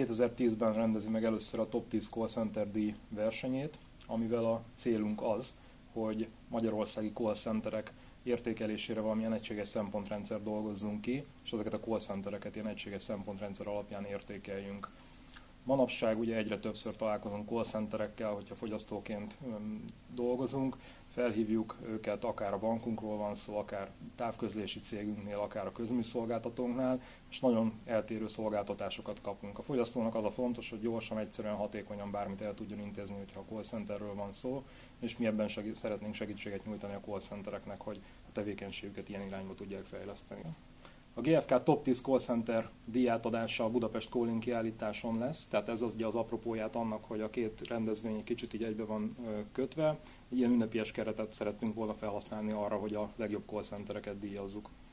2010-ben rendezi meg először a Top 10 Call Center díj versenyét, amivel a célunk az, hogy magyarországi call centerek értékelésére valamilyen egységes szempontrendszer dolgozzunk ki, és ezeket a call centereket ilyen egységes szempontrendszer alapján értékeljünk. Manapság ugye egyre többször találkozunk call centerekkel, hogyha fogyasztóként dolgozunk, felhívjuk őket, akár a bankunkról van szó, akár távközlési cégünknél, akár a közműszolgáltatónknál, és nagyon eltérő szolgáltatásokat kapunk. A fogyasztónak az a fontos, hogy gyorsan, egyszerűen, hatékonyan bármit el tudjon intézni, hogyha a call centerről van szó, és mi ebben szeretnénk segítséget nyújtani a call centereknek, hogy a tevékenységüket ilyen irányba tudják fejleszteni. A GFK Top 10 Call Center díjátadása a Budapest Calling kiállításon lesz, tehát ez ugye az apropóját annak, hogy a két rendezvény egy kicsit így egybe van kötve. Ilyen ünnepies keretet szerettünk volna felhasználni arra, hogy a legjobb call centereket díjazzuk.